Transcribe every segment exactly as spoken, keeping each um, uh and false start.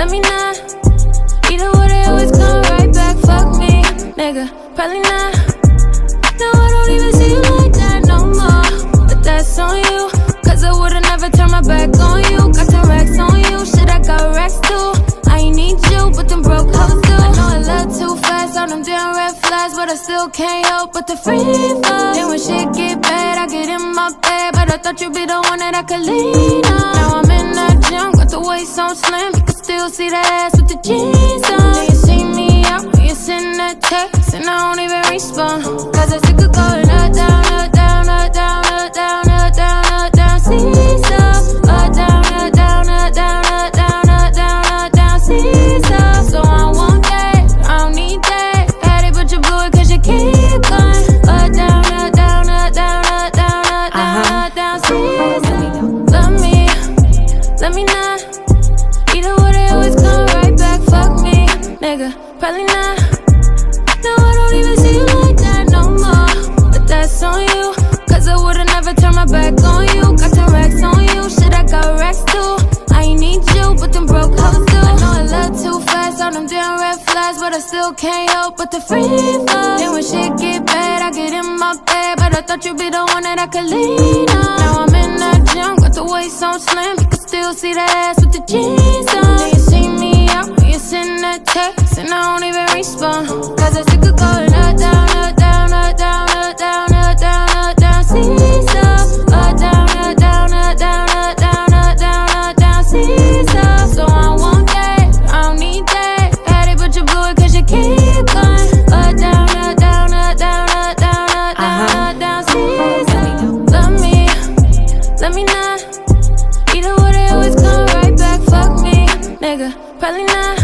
Let me not. Either way, they always come right back. Fuck me, nigga, probably not. No, I don't even see you like that no more. But that's on you, cause I would've never turned my back on you. Got ten racks on you, shit, I got racks too. I ain't need you, but them broke hoes do. I know I love too fast, all them damn red flags, but I still can't help but the free fall. Then when shit get bad, I get in my bed, but I thought you'd be the one that I could lean on. Now I'm in that gym, got the waist on slim, you can still see the ass with the jeans on. Then you see me out, you send that text, and I don't even respond. Cause I still could go up, down, up, down, up, down, up, down, up, down, up, down, see stuff. Up, down, up, down, up, down, up, down, up, down, up, down, see stuff. So I want that, I don't need that. Had it, but you blew it cause you keep going. Up, down, up, down, up, down, up, down, up, down, up, down, see stuff. Love me, let me not. Either way, they always come right back. Fuck me, nigga, probably not. No, I don't even see you like that no more. But that's on you, cause I would've never turned my back on you. Got ten racks on you, shit, I got racks too. I ain't need you, but them broke hoes do. I know I love too fast, all them damn red flags, but I still can't help but the free fall. Then when shit get bad, I get in my bed, but I thought you'd be the one that I could lean on. Now I'm in that gym, got the waist on slim, you can still see the ass with the jeans on. Then you see me out, you send that text, and I don't even respond. Cause I still could go up, down, up, down, up, down, up, down, up, down, up, down, see stuff. Up, down, up, down, up, down, up, down, up, down, up, down, see stuff. So I want that, I don't need that. Had it, but you blew it cause you keep going. Up, down, up, down, up, down, up, down, up, down, up, down, see stuff. Love me, let me not. Either way, they always come right back. Fuck me, nigga, probably not.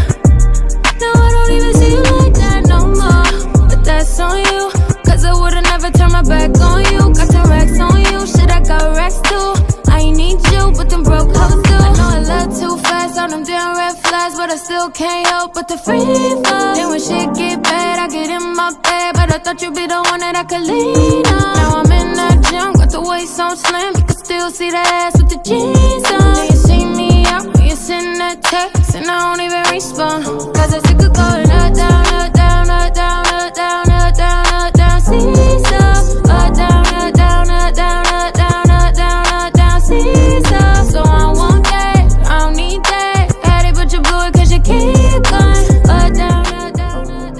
No, I don't even see you like that no more. But that's on you, cause I would've never turned my back on you. Got ten racks on you, shit, I got racks too. I ain't need you, but them broke hoes do. I know I love too fast, all them damn red flags, but I still can't help but the free fall. Then when shit get bad, I get in my bed, but I thought you'd be the one that I could lean on. Now I'm in that gym, got the waist on slim, you can still see the ass with the jeans on. Then you see me out, you send that text, and I don't even respond. Cause I still could go up, down, up, down, up, down, up, down, up, down, up, down, see stuff. Up, down, up, down, up, down, up, down, up, down, up, down, see stuff. So I want that, I don't need that. Had it, but you blew it cause you keep going. Up, down, up, down, up,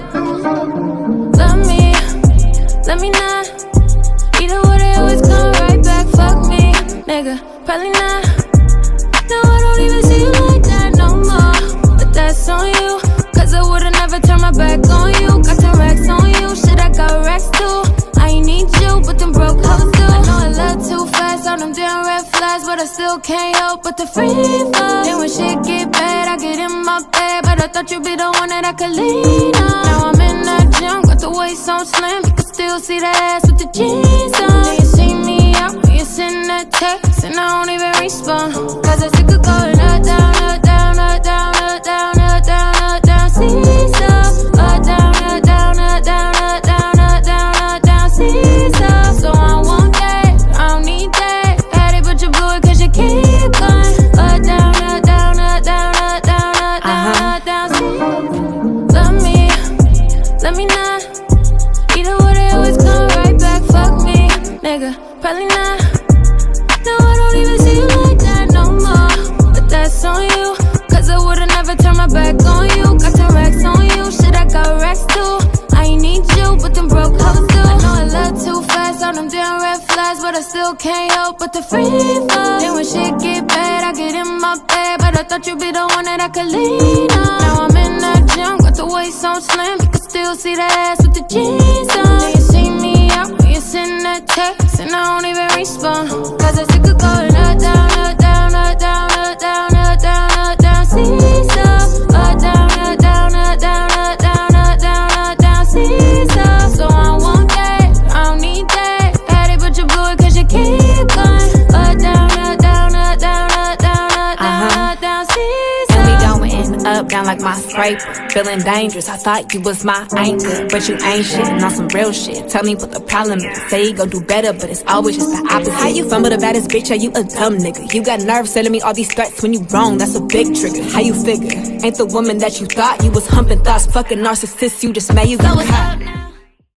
down. Love me, let me not. Either way, they always come right back. Fuck me, nigga, probably not. No, I don't even see you like that no more. But that's on you, cause I would've never turned my back on you. Got ten racks on you, shit, I got racks too. I ain't need you, but them broke hoes do. I know I love too fast, all them damn red flags, but I still can't help but the free fall. Then when shit get bad, I get in my bed, but I thought you'd be the one that I could lean on. Now I'm in that gym, got the waist on slim, you can still see the ass with the jeans on. Then you see me out, you send that text, and I don't even respond. Cause I still could go up, down, up, down, up, down, up, down, up, down, up, down, see stuff. Up, down, up, down, up, down, up, down, up, down, up, down, see stuff. So I want that, I don't need that. Had it, but you blew it cause you keep going. Up, down, up, down, up, down, up, down, up, down, up, down, see stuff. Love me, let me not. Either way, they always come right back. Fuck me, nigga, probably not. No, I don't even see you like that no more. But that's on you, cause I would've never turned my back on you. Got ten racks on you, shit, I got racks too. I ain't need you, but them broke hoes do. I know I love too fast, all them damn red flags, but I still can't help but the free fall. Then when shit get bad, I get in my bed, but I thought you'd be the one that I could lean on. Now I'm in that gym, got the waist on slim, you can still see the ass with the jeans on. Then you see me out, you send that text, and I don't even respond. Cause I still could go up, down, up, down, up, down, up, down, up, down, up, down, see stuff. Up, down, up, down, up, down, up, down, up, down, up, down, see stuff. So I want that, I don't need that. Had it, but you blew it cause you keep going. Up, down, up, down, up, down, up, down, up, down, up, down, see stuff. And we going up, down like my scraper. Feeling dangerous, I thought you was my anchor, but you ain't shit, and on some real shit. Tell me what the problem is. Say you gon' do better, but it's always just the opposite. How you fumble the baddest bitch? Are you a dumb nigga? You got nerves telling me all these threats when you wrong. That's a big trigger. How you figure? Ain't the woman that you thought. You was humping thoughts, fucking narcissist. You just made you go hot.